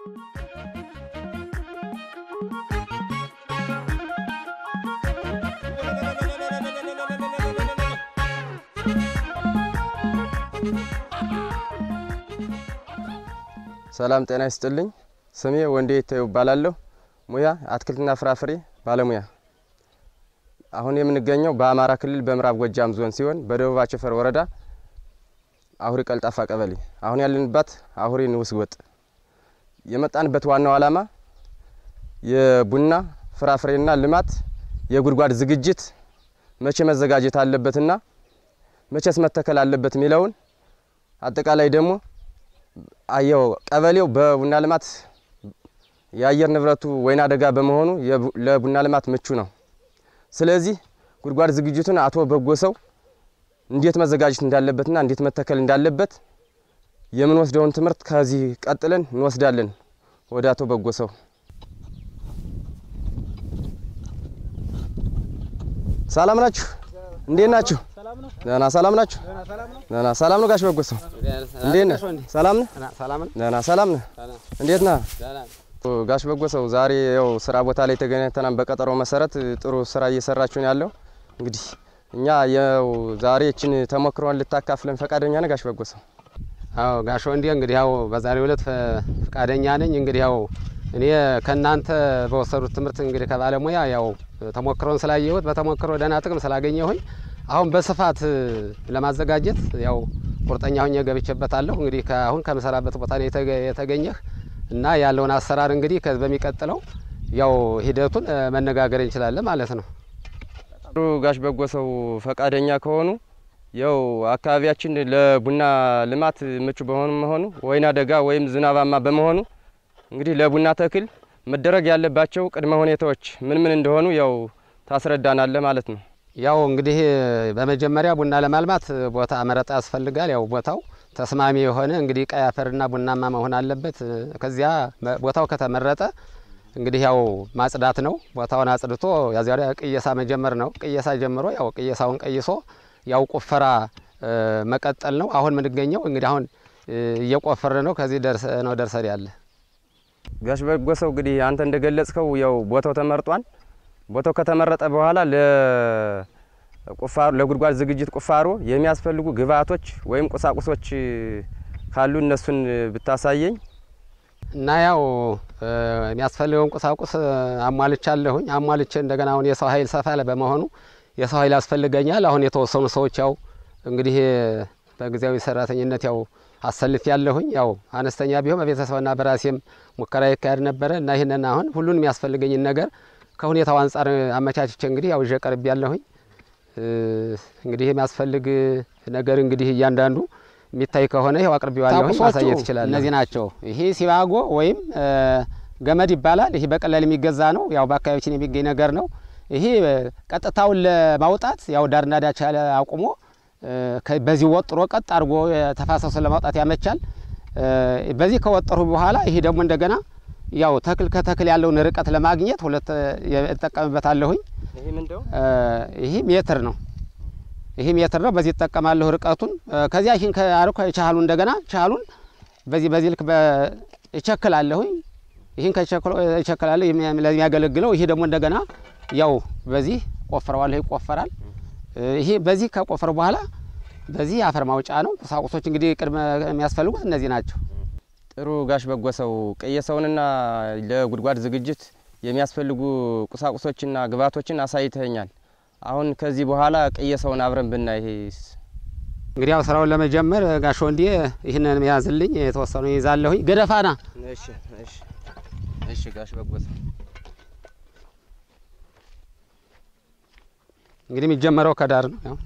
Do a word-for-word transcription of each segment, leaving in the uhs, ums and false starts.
ሰላም ጤና ይስጥልኝ ስሜ ወንዴ ይባላለሁ ሙያ አትክልትና ፍራፍሬ ባለሙያ አሁን የምንገኘው በአማራ ክልል በምዕራብ ጎጃም ዞን ሲሆን በደቡብ አቸፈር ወረዳ አሁሪ ቀልጣፋ ቀበሌ አሁን ያለንበት አሁሪ ንዑስ ጎጥ የመጣንበት ዋናው ዓላማ የቡና ፍራፍሬና ልማት የጉድጓድ ዝግጅት መቼ መዘጋጀት አለበትና መቼስ መተከል አለበት ሚለውን አጠቃላይ ደግሞ አየው ቀበሌው በቡና ልማት የአየር ንብረቱ ወይና ደጋ በመሆኑ ለቡና ልማት ምቹ ነው ስለዚህ ጉድጓድ ዝግጅቱን አቶ በጎሰው እንዴት መዘጋጀት እንዳለበትና እንዴት መተከል እንዳለበት የምንወስደውን ትምርት ከዚህ ቀጥለን እንወስዳለን ወደ አቶ በጎሰው ሰላም ናችሁ እንዴት ናችሁ ደህና ሰላም ናችሁ ደህና ሰላም ነው ጋሽ በጎሰው እንዴት ነህ ሰላም ነህ ሰላም ነህ ደህና ሰላም ነህ እንዴት ነህ ጋሽ በጎሰው ዛሬ ያው ስራ ቦታ ላይ ተገናኝተናል በቀጠሮ መሰረት ጥሩ ስራ እየሰራችሁ ነው ያለው እንግዲህ እኛ ያው ዛሬ እቺን ተሞክሮን ልታካፍለን ፈቃደኛ ነህ ጋሽ በጎሰው አዎ ጋሽ ወንዴ እንግዲህ ያው በዛሬው ዕለት ፈቃደኛ ነኝ እንግዲህ ያው እኔ ከናንተ በወሰዱት ትምርት እንግዲህ ከባለሙያ ያው ተሞክሮን ስላየሁት በተሞክሮ ደና ጥቅም ስላገኘሁኝ አሁን በስፋት ለማዘጋጀት ያው ቁርጠኛ ሆኜ ገብቼበታለሁ እንግዲህ አሁን ከመሰራበት ቦታ ነው የተገኘህ እና ያለውን አሰራር እንግዲህ ከዚህ በሚቀጥለው ያው ሂደቱን መነጋገር እንችላለን ማለት ነው ጥሩ ጋሽ በጎሰው ፈቃደኛ ከሆኑ ያው አካባቢያችን ለቡና ልማት ምቹ በመሆኑ መሆኑ ወይና ደጋ ወይም ዝናባማ በመሆኑ እንግዲህ ለቡና ተክል መደረግ ያለባቸው ቅድመ ሁኔታዎች ምን ምን እንደሆኑ ያው ታስረዳናለ ማለት ነው ያው እንግዲህ በመጀመሪያ ቡና ለማልማት ቦታ መረጣ ያስፈልጋል ያው ቦታው ተስማሚ የሆነ እንግዲህ ቀይ አፈርና ቡናማ መሆን አለበት ከዚያ ቦታው ከተመረጠ እንግዲህ ያው ማጽዳት ነው ቦታውን አጽድቶ ያዚያ ቅየሳ መጀመር ነው ቅየሳ ጀምሮ ያው ቅየሳውን ቀይሶ ያው ቆፈራ መቀጠል ነው አሁን ምን ገኘው እንግዲህ አሁን እየቆፈረ ነው ከዚህ ደርሰ ነው ደርሰር ያለ ጋሽ በጎሰው እንግዲህ አንተ እንደገለጽከው ያው ቦታው ተመርጧል ቦታው ከተመረጠ በኋላ ለ ቁፋሮ ለጉድጓድ ዝግጅት ቁፋሮ የሚያስፈልጉ ግብአቶች ወይም ቁሳቁሶች ካሉ እነሱን ብታሳየኝ እና ያው የሚያስፈልገውን ቁሳቁስ አሟልቻለሁኝ አሟልቼ እንደገና አሁን የሰው ኃይል ሰፋ ያለ በመሆኑ የሰው ኃይል ያስፈልገኛል አሁን የተወሰኑ ሰዎች ያው እንግዲህ በጊዜያዊ ሰራተኝነት ያው አሰልፍ ያለሁኝ ያው አነስተኛ ቢሆን በቤተሰብና በራሴም ሙከራ ይካሄድ ነበር እና ይሄንን አሁን ሁሉንም ያስፈልገኝ ነገር ከሁኔታው አንፃር አመቻችቼ እንግዲህ ያው ጀቀርብ ያለሁኝ እንግዲህ የሚያስፈልግ ነገር እንግዲህ እያንዳንዱ የሚታይ ከሆነ ያው አቅርቢው ያለሁኝ ማሳየት ይችላል እነዚህ ናቸው ይሄ ሲባጎ ወይም ገመድ ይባላል ይሄ በቀላል የሚገዛ ነው ያው በአካባቢችን የሚገኝ ነገር ነው ይሄ ቀጥታው ለማውጣት ያው ዳርና ዳቻ አቁሞ በዚህ ወጥሮ ቀጥ አድርጎ ተፋሰሱ ለማውጣት ያመቻል በዚህ ከወጠሩ በኋላ ይሄ ደግሞ እንደገና ያው ተክል ከተክል ያለውን ርቀት ለማግኘት ሁለት እጠቀምበታለሁኝ ይሄ ምንድነው ይሄ ሜትር ነው ይሄ ሜትር ነው በዚህ ተጠቀማለሁ ርቀቱን ከዚያ ይሄን ከአርኮ ቻሉ እንደገና ቻሉን በዚህ በዚህ ልክ በእቸክላለሁኝ ይሄን ከቸክሎ እቸክላለሁ ለዚህ ያገለግለው ይሄ ደግሞ እንደገና ያው በዚህ ቆፍረዋለሁ ይቆፈራል ይሄ በዚህ ከቆፈረ በኋላ በዚህ አፈር ማውጫ ነው ቁሳቁሶች እንግዲህ ቅድመ የሚያስፈልጉት እነዚህ ናቸው ጥሩ ጋሽ በጎሰው ቀየሰውንና ለጉድጓድ ዝግጅት የሚያስፈልጉ ቁሳቁሶችና ግብአቶችን አሳይተኛል አሁን ከዚህ በኋላ ቀየሰውን አብረን ብናይ ይሄስ እንግዲህ ያው ስራውን ለመጀመር ጋሽ ወንዴ ይሄንን ያዝልኝ የተወሰኑ ይዛለሁኝ ገደፋና እሺ እሺ እሺ ጋሽ በጎሰው እንግዲህ የሚጀመረው ከዳር ነው ያው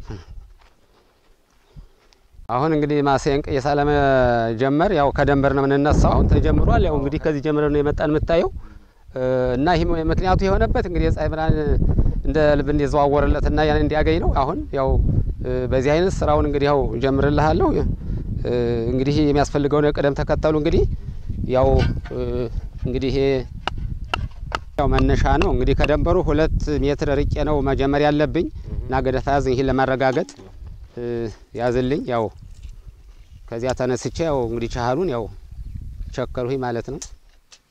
አሁን እንግዲህ ማሰን ቀየሳ ለመጀመር ያው ከደንበር ነው የምንነሳው አሁን ተጀምሯል ያው እንግዲህ ከዚህ ጀምረን ነው የመጣን የምታየው እና ይሄ ምክንያቱ የሆነበት እንግዲህ ፀሐይ ብርሃን እንደ ልብ እንዲዘዋወርለትና ያን እንዲያገኝ ነው አሁን ያው በዚህ አይነት ስራውን እንግዲህ ያው ጀምርልሃለሁ እንግዲህ የሚያስፈልገው ነው ቀደም ተከተሉ እንግዲህ ያው እንግዲህ ያው መነሻ ነው እንግዲህ ከደንበሩ ሁለት ሜትር ርቄ ነው መጀመሪያ ያለብኝ እና ገደፋ ያዝ ይሄን ለማረጋገጥ ያዝልኝ ያው ከዚያ ተነስቼ ያው እንግዲህ ቻሃሉን ያው ቸከሩኝ ማለት ነው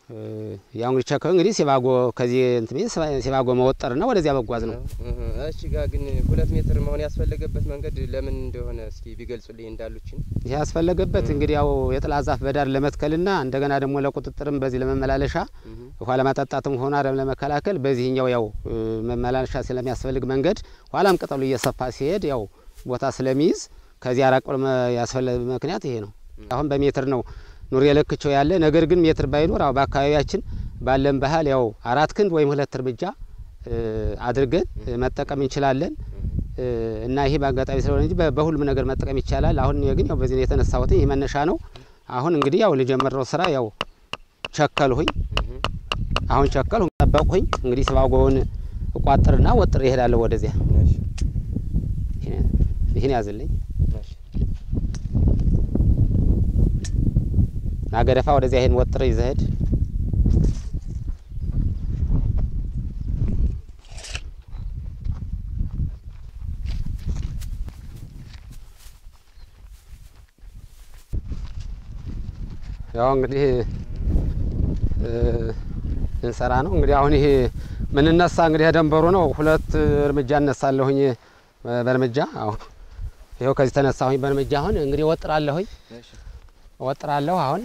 ያው እንግዲህ ቸከው እንግዲህ ሲባጎ ከዚህ እንት ቢስ ሲባጎ መወጠርና ወደዚያ መጓዝ ነው። እሺ ጋ ግን ሁለት ሜትር መሆን ያስፈልገበት መንገድ ለምን እንደሆነ እስኪ ቢገልጹልኝ እንዳሉችን። ይሄ ያስፈልገበት እንግዲህ ያው የጥላ ዛፍ በዳር ለመትከልና እንደገና ደግሞ ለቁጥጥርም በዚህ ለመመላለሻ ውሃ ለማጣጣትም ሆነ አረም ለመከላከል በዚህኛው ያው መመላለሻ ስለሚያስፈልግ መንገድ ኋላም ቅጠሉ እየሰፋ ሲሄድ ያው ቦታ ስለሚይዝ ከዚህ አራቅ ብሎ ያስፈልግ ምክንያት ይሄ ነው። አሁን በሜትር ነው ኑር የለክቸው ያለ ነገር ግን ሜትር ባይኖር አው በአካባቢያችን ባለን ባህል ያው አራት ክንድ ወይም ሁለት እርምጃ አድርገን መጠቀም እንችላለን እና ይሄ ባጋጣሚ ስለሆነ እንጂ በሁሉም ነገር መጠቀም ይቻላል። አሁን ግን ያው በዚህ የተነሳሁት ይሄ መነሻ ነው። አሁን እንግዲህ ያው ልጀምረው ስራ ያው ቸከልሁኝ አሁን ቸከልሁ ጠበቅሁኝ እንግዲህ ሲባጎውን እቋጥርና ወጥር ይሄዳለሁ ወደዚያ። እሺ ይሄን ያዝልኝ ናገረፋ ወደዚያ ይሄን ወጥር ይዘህድ ያው እንግዲህ እንሰራ ነው እንግዲህ አሁን ይሄ ምን ነሳ እንግዲህ ደንበሩ ነው ሁለት እርምጃ እነሳለሁኝ በእርምጃ አሁን ይሄው ከዚህ ተነሳሁኝ በእርምጃ አሁን እንግዲህ ወጥራለሁኝ እሺ ወጥራለሁ አሁን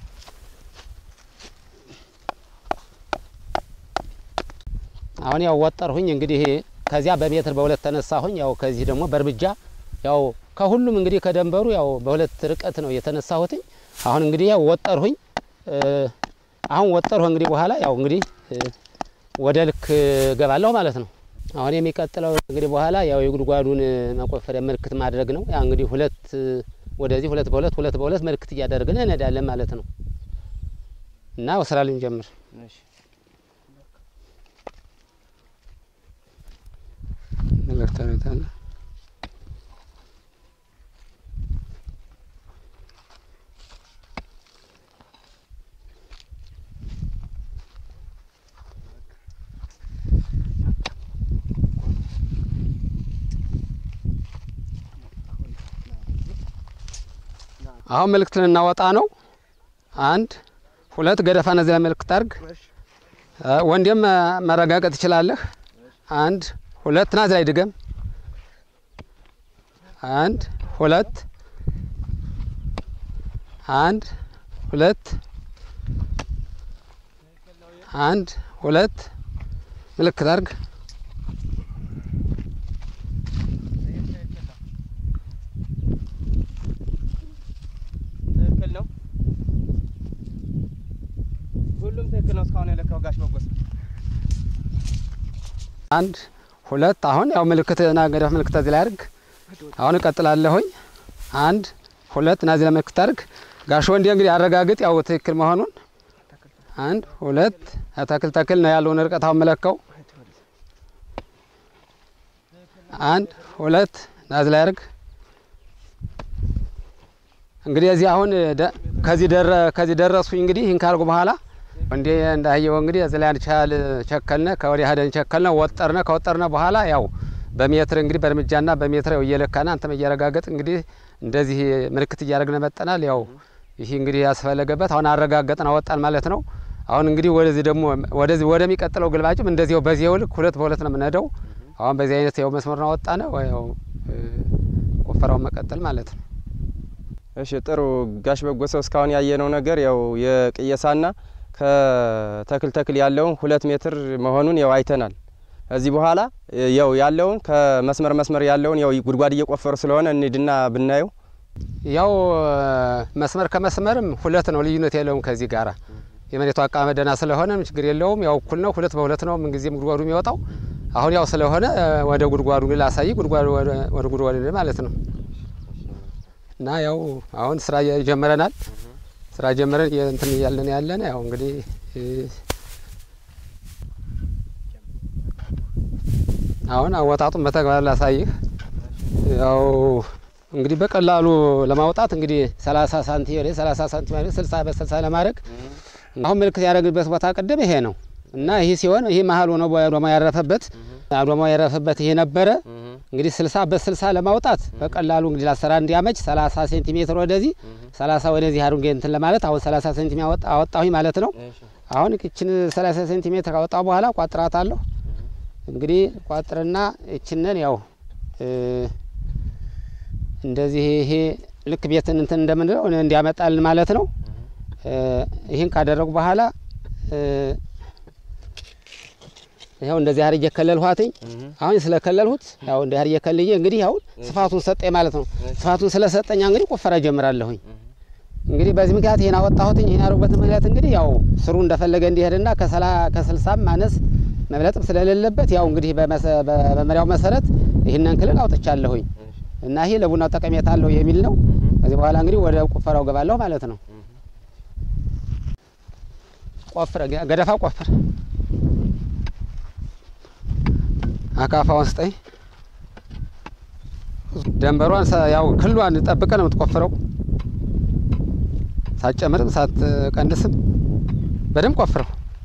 አሁን ያው ወጠርሁኝ እንግዲህ ከዚያ በሜትር በሁለት ተነሳሁኝ ያው ከዚህ ደግሞ በእርምጃ ያው ከሁሉም እንግዲህ ከደንበሩ ያው በሁለት ርቀት ነው የተነሳሁት። አሁን እንግዲህ ያው ወጠርሁኝ አሁን ወጠርሁ እንግዲህ በኋላ ያው እንግዲህ ወደ ልክ ገባለሁ ማለት ነው። አሁን የሚቀጥለው እንግዲህ በኋላ ያው የጉድጓዱን መቆፈሪያ ምልክት ማድረግ ነው። ያ እንግዲህ ሁለት ወደዚህ ሁለት በሁለት ሁለት በሁለት ምልክት እያደረግን እንሄዳለን ማለት ነው እና ወስራ ልንጀምር። እሺ ለክተናታለ አሁን ምልክት ልናወጣ ነው። አንድ ሁለት ገደፋ ነዚህ ላይ ምልክት አድርግ። ወንዴም መረጋጋት ይችላልህ። አንድ ሁለት ናዝ ላይ ድገም። አንድ ሁለት አንድ ሁለት አንድ ሁለት ምልክት አድርግ። ሁሉም ትክክል ነው። እስካሁን የለካው ጋሽ መጎስ አንድ ሁለት አሁን ያው ምልክትና ገደፍ ምልክት እዚህ ላይ አድርግ። አሁን እቀጥላለሁኝ። አንድ ሁለት ናዚ ላይ ምልክት አድርግ። ጋሽ ወንዴ እንግዲህ አረጋግጥ ያው ትክክል መሆኑን። አንድ ሁለት ተክል ተክል ነው ያለውን ርቀት አሁን መለካው። አንድ ሁለት ናዚ ላይ አድርግ። እንግዲህ እዚህ አሁን ከዚህ ደረ ከዚህ ደረስኩኝ እንግዲህ ይህን ካልኩ በኋላ እንዴ እንዳየው እንግዲህ እዚህ ላይ አንቻል ቸከልነ ከወዲያ ሄደን ቸከልነ ወጠርነ ከወጠርነ በኋላ ያው በሜትር እንግዲህ በእርምጃና በሜትር ያው እየለካና አንተም እያረጋገጥ እንግዲህ እንደዚህ ምልክት እያረግነ መጠናል። ያው ይሄ እንግዲህ ያስፈልገበት አሁን አረጋገጥና ወጣን ማለት ነው። አሁን እንግዲህ ወደዚህ ደግሞ ወደዚህ ወደሚቀጥለው ግልባጭም እንደዚህው በዚህው ልክ ሁለት በሁለት ነው የምንሄደው። አሁን በዚህ አይነት ያው መስመርና ወጣነ ያው ቆፈራው መቀጠል ማለት ነው። እሺ ጥሩ ጋሽ በጎሰው እስካሁን ያየነው ነገር ያው የቅየሳና ከተክል ተክል ያለውን ሁለት ሜትር መሆኑን ያው አይተናል። እዚህ በኋላ ያው ያለውን ከመስመር መስመር ያለውን ያው ጉድጓድ እየቆፈሩ ስለሆነ እንድና ብናየው ያው መስመር ከመስመርም ሁለት ነው ልዩነት የለውም። ከዚህ ጋራ የመሬቱ አቀማመጥ ደህና ስለሆነ ችግር የለውም። ያው እኩል ነው ሁለት በሁለት ነው ምን ጊዜም ጉድጓዱ የሚወጣው። አሁን ያው ስለሆነ ወደ ጉድጓዱ ላሳይ ጉድጓዱ ወደ ጉድጓዱ ማለት ነው እና ያው አሁን ስራ ጀመረናል። ስራ ጀመረን እንትን ያለን ያለን ያው እንግዲህ አሁን አወጣጡን በተግባር ላሳይህ። ያው እንግዲህ በቀላሉ ለማውጣት እንግዲህ ሰላሳ ሳንቲ ወደ ሰላሳ ሳንቲ ማለት ስልሳ በስልሳ ለማድረግ አሁን ምልክት ያደረግበት ቦታ ቀደም ይሄ ነው እና ይሄ ሲሆን ይሄ መሀል ሆኖ አዶማ ያረፈበት አዶማ ያረፈበት ይሄ ነበረ። እንግዲህ ስልሳ በስልሳ ለማውጣት በቀላሉ እንግዲህ ለአሰራ እንዲያመች ሰላሳ ሴንቲሜትር ወደዚህ ሰላሳ ወደዚህ አድርጌ እንትን ለማለት አሁን ሰላሳ ሴንቲሜትር አወጣሁኝ ማለት ነው። አሁን እቺን ሰላሳ ሴንቲሜትር ካወጣሁ በኋላ ቋጥራታለሁ። እንግዲህ ቋጥርና እቺንን ያው እንደዚህ ይሄ ልክ ቤትን እንትን እንደምንለው እንዲያመጣልን ማለት ነው። ይሄን ካደረጉ በኋላ ያው እንደዚህ አርጀ ከለልኋትኝ። አሁን ስለከለልሁት ያው እንደዚህ አርጀ ከልዬ እንግዲህ ያው ስፋቱን ሰጠኝ ማለት ነው። ስፋቱን ስለሰጠኝ እንግዲህ ቆፈራ ጀምራለሁኝ። እንግዲህ በዚህ ምክንያት ይሄን አወጣሁትኝ። ይሄን አረበት ምክንያት እንግዲህ ያው ስሩ እንደፈለገ እንዲሄድና ከሰላ ከስልሳም ማነስ መብለጥም ስለሌለበት ያው እንግዲህ በመመሪያው መሰረት ይሄንን ክልል አውጥቻለሁኝ እና ይሄ ለቡናው ጠቀሜታ አለው የሚል ነው። ከዚህ በኋላ እንግዲህ ወደ ቆፈራው ገባለሁ ማለት ነው። ቆፍረ ገደፋ ቆፍር አካፋውን ስጠኝ። ደንበሯን ያው ክሏን ጠብቀህ ነው የምትቆፍረው። ሳትጨምርም ሳትቀንስም በደንብ ቆፍረው።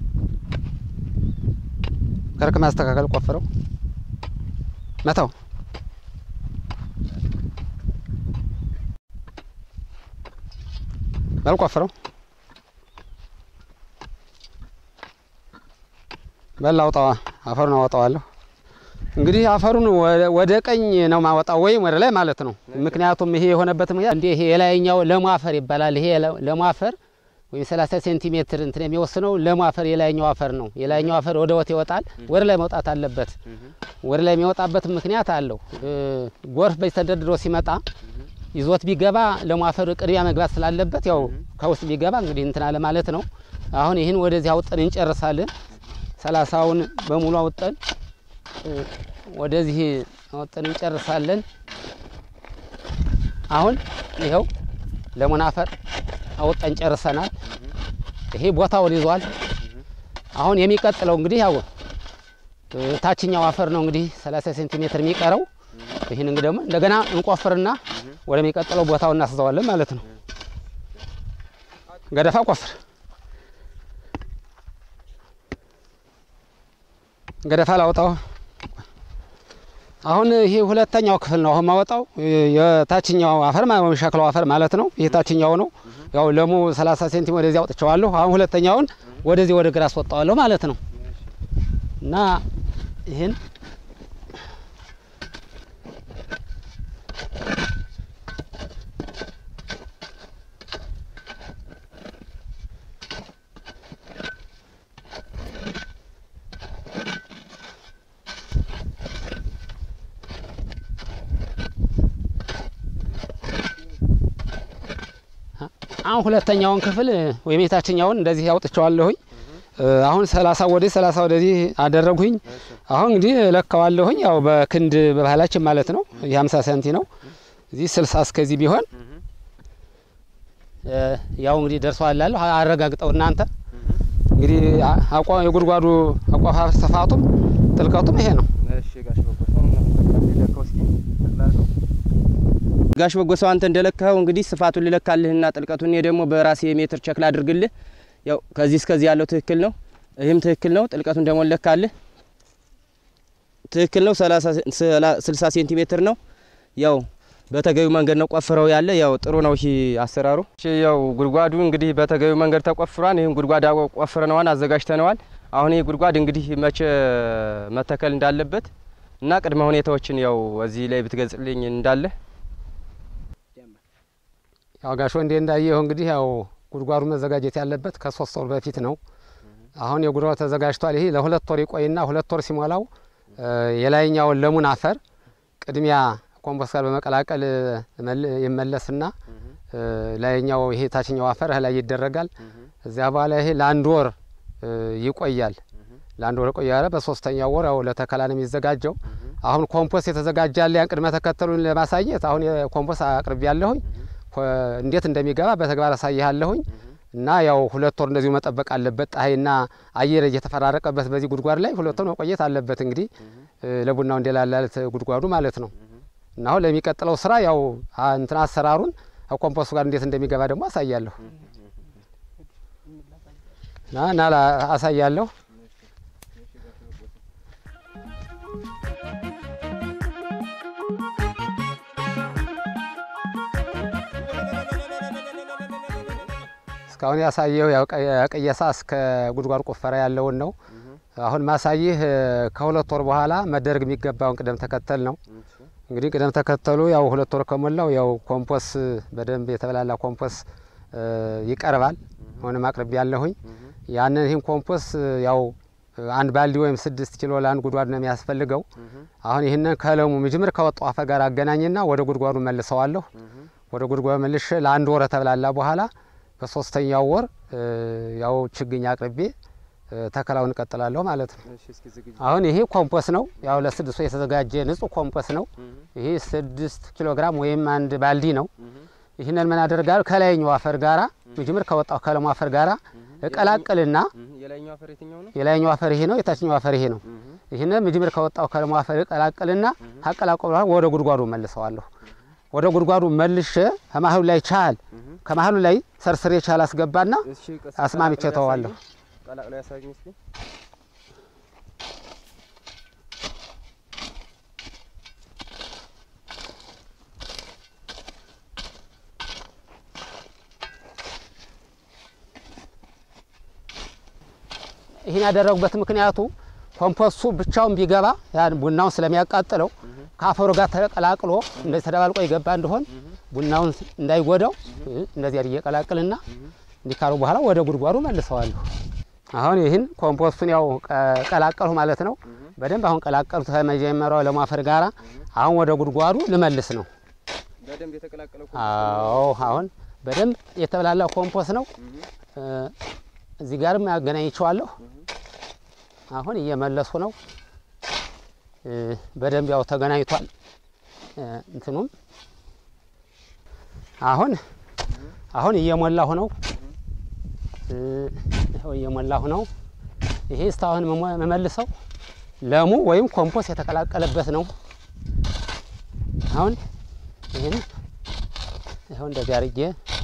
ከርክ ማስተካከል ቆፍረው መታው። በል ቆፍረው በል አውጣዋ። አፈሩን አወጣዋለሁ። እንግዲህ አፈሩን ወደ ቀኝ ነው ማወጣው ወይም ወደ ላይ ማለት ነው። ምክንያቱም ይሄ የሆነበት ምክንያት እንዴ ይሄ የላይኛው ለሙ አፈር ይባላል። ይሄ ለሙ አፈር ወይም ሰላሳ ሴንቲሜትር እንትን የሚወስነው ለሙ አፈር የላይኛው አፈር ነው። የላይኛው አፈር ወደ ወጥ ይወጣል፣ ወደ ላይ መውጣት አለበት። ወደ ላይ የሚወጣበት ምክንያት አለው። ጎርፍ በተደድሮ ሲመጣ ይዞት ቢገባ ለሙ አፈር ቅድሚያ መግባት ስላለበት ያው ከውስጥ ቢገባ እንግዲህ እንትን አለ ማለት ነው። አሁን ይሄን ወደዚህ አውጥተን እንጨርሳለን። ሰላሳውን በሙሉ አውጥተን ወደዚህ አውጥተን እንጨርሳለን። አሁን ይሄው ለሙን አፈር አውጥተን ጨርሰናል። ይሄ ቦታውን ይዟል። አሁን የሚቀጥለው እንግዲህ ያው ታችኛው አፈር ነው እንግዲህ ሰላሳ ሴንቲሜትር የሚቀረው። ይሄን እንግዲህ ደግሞ እንደገና እንቆፍርና ወደሚቀጥለው ቦታው እናስዘዋለን ማለት ነው። ገደፋ ቆፍር ገደፋ ላውጣው። አሁን ይሄ ሁለተኛው ክፍል ነው አሁን ማወጣው። የታችኛው አፈር ማለት ነው ሸክላው አፈር ማለት ነው። ይሄ ታችኛው ነው። ያው ለሙ ሰላሳ ሴንቲሜትር ወደዚህ አውጥቻለሁ። አሁን ሁለተኛውን ወደዚህ ወደ ግራ አስወጣዋለሁ ማለት ነው። እና ይሄን አሁን ሁለተኛውን ክፍል ወይም የታችኛውን እንደዚህ አውጥቻለሁኝ። አሁን ሰላሳ ወደ ሰላሳ ወደዚህ አደረጉኝ። አሁን እንግዲህ ለካዋለሁኝ ያው በክንድ በባህላችን ማለት ነው። የ50 ሰንቲ ነው። እዚህ ስልሳ እስከዚህ ቢሆን ያው እንግዲህ ደርሷል አለ አረጋግጠው እናንተ እንግዲህ አቋ የጉድጓዱ አቋፋፍ ስፋቱም ጥልቀቱም ይሄ ነው። እሺ ጋሽ በጎሰው ጋሽ በጎሰው አንተ እንደለካው እንግዲህ ስፋቱን ልለካልህና ጥልቀቱን ደግሞ በራሴ ሜትር ቸክ ላድርግልህ። ያው ከዚህ እስከዚህ ያለው ትክክል ነው። ይሄም ትክክል ነው። ጥልቀቱን ደግሞ ለካልህ ትክክል ነው። ሰላሳ ስልሳ ሴንቲሜትር ነው። ያው በተገቢው መንገድ ነው ቆፍረው ያለ ያው ጥሩ ነው። እሺ አሰራሩ እሺ ያው ጉድጓዱ እንግዲህ በተገቢው መንገድ ተቆፍሯል። ይሄን ጉድጓድ ቆፍረነዋል አዘጋጅተነዋል። አሁን ይሄ ጉድጓድ እንግዲህ መቼ መተከል እንዳለበት እና ቅድመ ሁኔታዎችን ያው እዚህ ላይ ብትገልጽልኝ እንዳለ ያው ጋሽ ወንዴ እንዳየው እንግዲህ ያው ጉድጓዱ መዘጋጀት ያለበት ከሶስት ወር በፊት ነው። አሁን የጉድጓዱ ተዘጋጅቷል። ይሄ ለሁለት ወር ይቆይና ሁለት ወር ሲሞላው የላይኛው ለሙን አፈር ቅድሚያ ኮምፖስት ጋር በመቀላቀል ይመለስና ላይኛው ይሄ ታችኛው አፈር ላይ ይደረጋል። እዚያ በኋላ ይሄ ለአንድ ወር ይቆያል። ለአንድ ወር ቆያለ። በሶስተኛው ወር ያው ለተከላ ነው የሚዘጋጀው። አሁን ኮምፖስት የተዘጋጃለ ያን ቅድመ ተከተሉን ለማሳየት አሁን የኮምፖስት አቅርብ ያለሁኝ እንዴት እንደሚገባ በተግባር አሳይሃለሁኝ። እና ያው ሁለት ወር እንደዚሁ መጠበቅ አለበት። ፀሐይና አየር እየተፈራረቀበት በዚህ ጉድጓድ ላይ ሁለት ወር መቆየት አለበት። እንግዲህ ለቡናው እንደላላለት ጉድጓዱ ማለት ነው። እና አሁን ለሚቀጥለው ስራ ያው እንትና አሰራሩን ኮምፖስቱ ጋር እንዴት እንደሚገባ ደግሞ አሳያለሁ። ና ና አሳያለሁ። እስካሁን ያሳየው ያው ቀየሳ እስከ ጉድጓድ ቆፈራ ያለውን ነው። አሁን ማሳይህ ከሁለት ወር በኋላ መደረግ የሚገባውን ቅደም ተከተል ነው። እንግዲህ ቅደም ተከተሉ ያው ሁለት ወር ከሞላው ያው ኮምፖስ በደንብ የተበላላ ኮምፖስ ይቀርባል። አሁን ማቅረብ ያለሁኝ ያንን ይህን ኮምፖስ ያው አንድ ባልዲ ወይም ስድስት ኪሎ ለአንድ ጉድጓድ ነው የሚያስፈልገው። አሁን ይህንን ከለሙ ምጅምር ከወጣው አፈር ጋር አገናኝና ወደ ጉድጓዱ መልሰዋለሁ። ወደ ጉድጓዱ መልሼ ለአንድ ወር ተበላላ በኋላ በሶስተኛው ወር ያው ችግኝ አቅርቤ ተከላውን ቀጥላለሁ ማለት ነው። አሁን ይሄ ኮምፖስ ነው። ያው ለስድስት ወር የተዘጋጀ ንጹህ ኮምፖስ ነው። ይሄ ስድስት ኪሎ ግራም ወይም አንድ ባልዲ ነው። ይህንን ምን አደርጋለሁ? ከላይኛው አፈር ጋራ ምጅምር ከወጣው ከለሙ አፈር ጋራ እቀላቅልና የላይኛው አፈር የትኛው ነው? የላይኛው አፈር ይሄ ነው። የታችኛው አፈር ይሄ ነው። ይህንን ምጅምር ከወጣው ከለሙ አፈር እቀላቅልና አቀላቅሎ ወደ ጉድጓዱ መልሰዋለሁ። ወደ ጉድጓዱ መልሼ ከመሃሉ ላይ ቻል ከመሃሉ ላይ ሰርስሬ ቻል አስገባና አስማምቼ ተዋለሁ። ቀላቅሎ ያሳየኝ እስኪ። ይሄን ያደረጉበት ምክንያቱ ኮምፖስቱ ብቻውን ቢገባ ያን ቡናውን ስለሚያቃጥለው ካፈሩ ጋር ተቀላቅሎ እንደዚህ ተደባልቆ ይገባ እንደሆን ቡናውን እንዳይጎዳው እንደዚህ አድርጌ ቀላቅልና እንዲካሩ በኋላ ወደ ጉድጓዱ መልሰዋለሁ። አሁን ይህን ኮምፖስቱን ያው ቀላቀልሁ ማለት ነው። በደንብ አሁን ቀላቀልኩት ከመጀመሪያው ለማፈር ጋራ አሁን ወደ ጉድጓዱ ልመልስ ነው። በደንብ የተቀላቀለው ኮምፖስ አዎ አሁን በደንብ የተበላላ ኮምፖስ ነው። እዚህ ጋርም ያገናኝቻለሁ። አሁን እየመለሱ ነው። በደንብ ያው ተገናኝቷል እንትኑም አሁን አሁን እየሞላሁ ነው። ይሄው እየሞላሁ ነው። ይሄ እስካሁን መመልሰው ለሙ ወይም ኮምፖስ የተቀላቀለበት ነው። አሁን ይሄን ይሄው እንደዚህ አድርጌ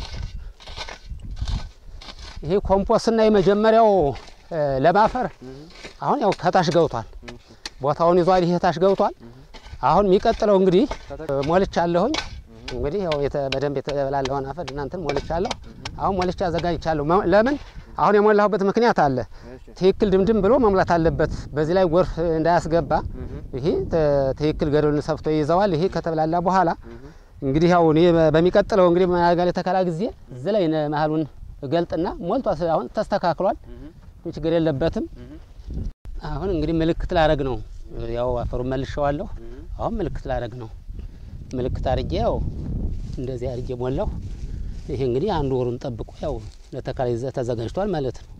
ይሄ ኮምፖስና የመጀመሪያው ለማፈር አሁን ያው ከታች ገብቷል። ቦታውን ይዟል። ይሄ ታች ገብቷል። አሁን የሚቀጥለው እንግዲህ ሞልቻለሁኝ። እንግዲህ ያው በደንብ የተበላለውን አፈር እናንተን ሞልቻለሁ። አሁን ሞልቻ አዘጋጅቻለሁ። ለምን አሁን የሞላሁበት ምክንያት አለ። ትክክል ድምድም ብሎ መሙላት አለበት። በዚህ ላይ ጎርፍ እንዳያስገባ ይሄ ትክክል ገደሉን ሰፍቶ ይዘዋል። ይሄ ከተበላላ በኋላ እንግዲህ ያው እኔ በሚቀጥለው እንግዲህ ማጋለ ተከላ ጊዜ እዚህ ላይ መሃሉን ገልጥና ሞልቷ አሁን ተስተካክሏል። ችግር የለበትም። አሁን እንግዲህ ምልክት ላረግ ነው። ያው አፈሩን መልሼዋለሁ። አሁን ምልክት ላረግ ነው። ምልክት አርጌ ያው እንደዚህ አርጌ ሞላው። ይሄ እንግዲህ አንድ ወሩን ጠብቆ ያው ለተከላ ይዘህ ተዘጋጅቷል ማለት ነው።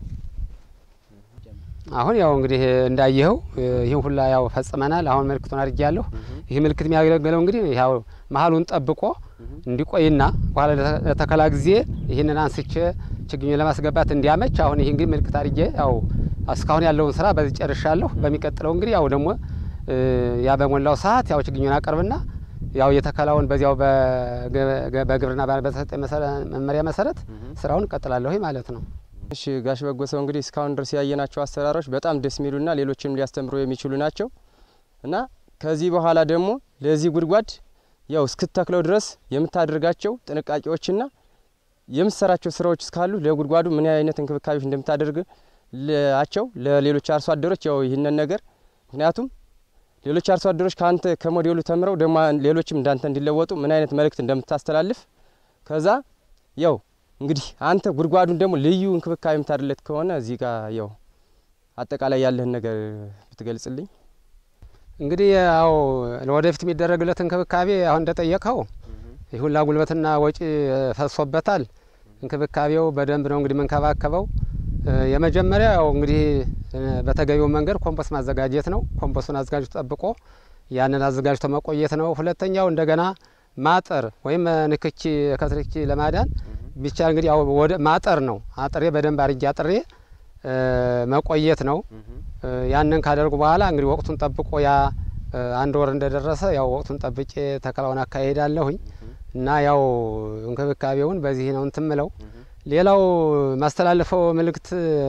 አሁን ያው እንግዲህ እንዳየኸው ይሄን ሁላ ያው ፈጽመናል። አሁን ምልክቱን አርጌያለሁ። ይሄ ምልክት የሚያገለግለው እንግዲህ ያው መሃሉን ጠብቆ እንዲቆይና በኋላ ለተከላ ጊዜ ይሄንን አንስቼ ችግኝ ለማስገባት እንዲያመች አሁን ይሄ እንግዲህ ምልክት አርጌ ያው እስካሁን ያለውን ስራ በዚህ ጨርሻለሁ። በሚቀጥለው እንግዲህ ያው ደግሞ ያ በሞላው ሰዓት ያው ችግኙን አቀርብና ያው የተከላውን በዚያው በግብርና በተሰጠ መመሪያ መሰረት ስራውን ቀጥላለሁ ማለት ነው። እሺ ጋሽ በጎሰው እንግዲህ እስካሁን ድረስ ያየናቸው አሰራሮች በጣም ደስ የሚሉና ሌሎችንም ሊያስተምሩ የሚችሉ ናቸው እና ከዚህ በኋላ ደግሞ ለዚህ ጉድጓድ ያው እስክትተክለው ድረስ የምታደርጋቸው ጥንቃቄዎችና የምትሰራቸው ስራዎች እስካሉ ለጉድጓዱ ምን አይነት እንክብካቤዎች እንደምታደርግ ለአቸው ለሌሎች አርሶ አደሮች ያው ይህንን ነገር ምክንያቱም ሌሎች አርሶ አደሮች ካንተ ከሞዴሉ ተምረው ደግሞ ሌሎችም እንዳንተ እንዲለወጡ ምን አይነት መልእክት እንደምታስተላልፍ ከዛ ያው እንግዲህ አንተ ጉድጓዱን ደግሞ ልዩ እንክብካቤ የምታደርለት ከሆነ እዚህ ጋር ያው አጠቃላይ ያለህን ነገር ብትገልጽልኝ። እንግዲህ ያው ለወደፊት የሚደረግለት እንክብካቤ አሁን እንደጠየቀው ይሁላ ጉልበትና ወጪ ፈሶበታል። እንክብካቤው በደንብ ነው እንግዲህ መንከባከበው። የመጀመሪያው እንግዲህ በተገቢው መንገድ ኮምፖስ ማዘጋጀት ነው። ኮምፖሱን አዘጋጅቶ ጠብቆ ያንን አዘጋጅቶ መቆየት ነው። ሁለተኛው እንደገና ማጠር ወይም ንክኪ ከትርኪ ለማዳን ብቻ እንግዲህ ያው ወደ ማጠር ነው። አጥሬ በደንብ አርጌ አጥሬ መቆየት ነው። ያንን ካደርጉ በኋላ እንግዲህ ወቅቱን ጠብቆ ያ አንድ ወር እንደደረሰ ያው ወቅቱን ጠብቄ ተከላውን አካሄዳለሁኝ እና ያው እንክብካቤውን በዚህ ነው እንትምለው። ሌላው ማስተላለፈው መልእክት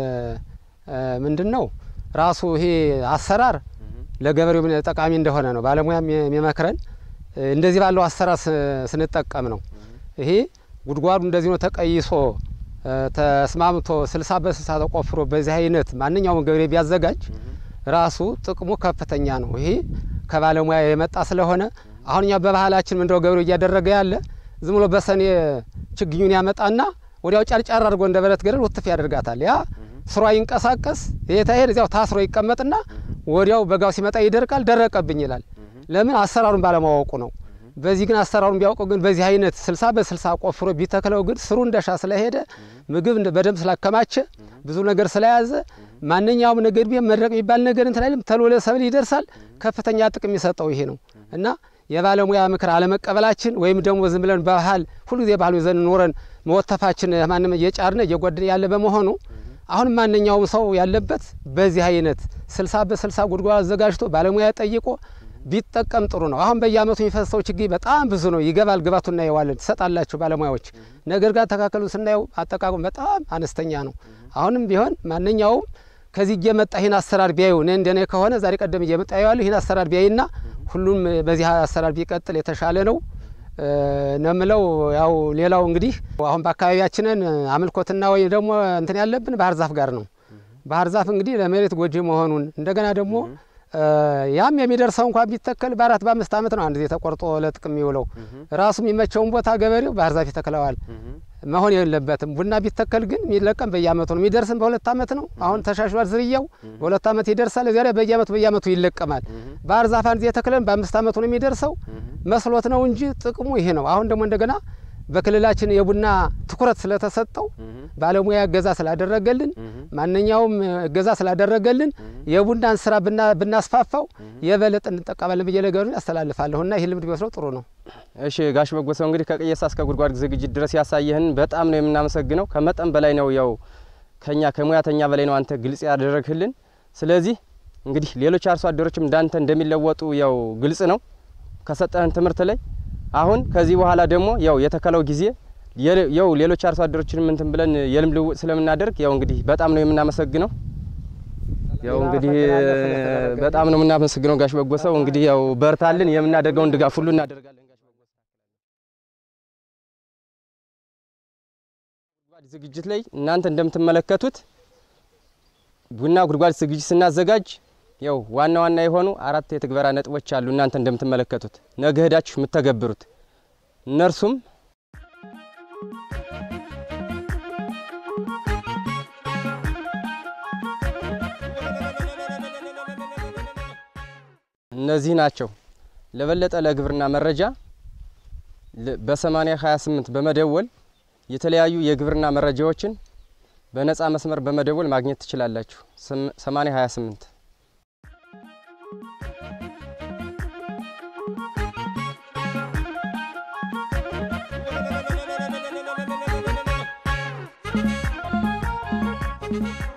ምንድነው ራሱ ይሄ አሰራር ለገበሬው ጠቃሚ እንደሆነ ነው ባለሙያም የሚመክረን። እንደዚህ ባለው አሰራር ስንጠቀም ነው። ይሄ ጉድጓዱ እንደዚህ ነው ተቀይሶ ተስማምቶ ስልሳ በስልሳ ተቆፍሮ በዚህ አይነት ማንኛውም ገበሬ ቢያዘጋጅ ራሱ ጥቅሙ ከፍተኛ ነው። ይሄ ከባለሙያ የመጣ ስለሆነ አሁን እኛ በባህላችን ምንድነው ገበሬው እያደረገ ያለ ዝም ብሎ በሰኔ ችግኙን ያመጣና ወዲያው ጫርጫር አድርጎ እንደ በረት ገደል ወጥፍ ያደርጋታል። ያ ስሯ ይንቀሳቀስ የታሄድ እዚያው ታስሮ ይቀመጥና ወዲያው በጋው ሲመጣ ይደርቃል። ደረቀብኝ ይላል። ለምን አሰራሩን ባለማወቁ ነው። በዚህ ግን አሰራሩን ቢያውቀው ግን በዚህ አይነት ስልሳ በስልሳ ቆፍሮ ቢተክለው ግን ስሩ እንደሻ ስለሄደ ምግብ በደም ስላከማቸ ብዙ ነገር ስለያዘ ማንኛውም ነገር ቢም መድረቅ የሚባል ነገር እንትን አይልም። ተሎ ለሰብል ይደርሳል። ከፍተኛ ጥቅም ይሰጠው ይሄ ነው እና የባለሙያ ምክር አለመቀበላችን ወይም ደግሞ ዝም ብለን ባህል ሁሉ ጊዜ ባህሉ ይዘን ኖረን መወተፋችን ማንም እየጫርነ እየጎደለ ያለ በመሆኑ አሁን ማንኛውም ሰው ያለበት በዚህ አይነት ስልሳ በስልሳ ጉድጓድ አዘጋጅቶ ባለሙያ ጠይቆ ቢጠቀም ጥሩ ነው። አሁን በየአመቱ የሚፈሰው ችግኝ በጣም ብዙ ነው። ይገባል ግባቱና ይዋልን ተሰጣላችሁ ባለሙያዎች። ነገር ጋር ተካከሉ ስናየው አጠቃቀም በጣም አነስተኛ ነው። አሁንም ቢሆን ማንኛውም ከዚህ እየመጣ ይሄን አሰራር ቢያዩ እኔ እንደኔ ከሆነ ዛሬ ቀደም እየመጣ ያያሉ ይሄን አሰራር ቢያይና ሁሉም በዚህ አሰራር ቢቀጥል የተሻለ ነው ነምለው። ያው ሌላው እንግዲህ አሁን በአካባቢያችንን አምልኮትና ወይ ደግሞ እንትን ያለብን ባህር ዛፍ ጋር ነው። ባህር ዛፍ እንግዲህ ለመሬት ጎጂ መሆኑን እንደገና ደግሞ ያም የሚደርሰው እንኳን ቢተከል በአራት በአምስት አመት ነው አንድ ጊዜ ተቆርጦ ለጥቅም ይውለው። ራሱ የሚመቸውን ቦታ ገበሬው ባህር ዛፍ ይተክለዋል መሆን የለበትም። ቡና ቢተከል ግን የሚለቀም በየአመቱ ነው። የሚደርስም በሁለት አመት ነው። አሁን ተሻሽሏል ዝርያው በሁለት አመት ይደርሳል። እዚያ ላይ በየአመቱ በየአመቱ ይለቀማል። ባህር ዛፍ አንድ ጊዜ ተክለን በአምስት አመቱ ነው የሚደርሰው። መስሎት ነው እንጂ ጥቅሙ ይሄ ነው። አሁን ደግሞ እንደገና በክልላችን የቡና ትኩረት ስለተሰጠው ባለሙያ እገዛ ስላደረገልን ማንኛውም እገዛ ስላደረገልን የቡናን ስራ ብናስፋፋው የበለጠ እንጠቀማለን ብዬ ነገሩን ያስተላልፋለሁና ይሄ ልምድ ቢወስደው ጥሩ ነው። እሺ ጋሽ በጎሰው እንግዲህ ከቅየሳ እስከ ጉድጓድ ዝግጅት ድረስ ያሳየህን በጣም ነው የምናመሰግነው። ከመጠን በላይ ነው ያው ከኛ ከሙያተኛ በላይ ነው አንተ ግልጽ ያደረግህልን። ስለዚህ እንግዲህ ሌሎች አርሶ አደሮችም እንዳንተ እንደሚለወጡ ያው ግልጽ ነው ከሰጠህን ትምህርት ላይ። አሁን ከዚህ በኋላ ደግሞ ያው የተከለው ጊዜ ያው ሌሎች አርሶ አደሮችንም እንትን ብለን የልምድ ልውውጥ ስለምናደርግ ያው እንግዲህ በጣም ነው የምናመሰግነው። ያው እንግዲህ በጣም ነው የምናመሰግነው ጋሽ በጎሰው። እንግዲህ ያው በርታልን፣ የምናደርገውን ድጋፍ ሁሉ እናደርጋለን። ጋሽ በጎሰው ጉድጓድ ዝግጅት ላይ እናንተ እንደምትመለከቱት ቡና ጉድጓድ ዝግጅት ስናዘጋጅ ያው ዋና ዋና የሆኑ አራት የትግበራ ነጥቦች አሉ። እናንተ እንደምትመለከቱት ነገ ሄዳችሁ የምትተገብሩት እነርሱም እነዚህ ናቸው። ለበለጠ ለግብርና መረጃ በሰማንያ ሃያ ስምንት በመደወል የተለያዩ የግብርና መረጃዎችን በነፃ መስመር በመደወል ማግኘት ትችላላችሁ። ሰማንያ ሃያ ስምንት Thank you.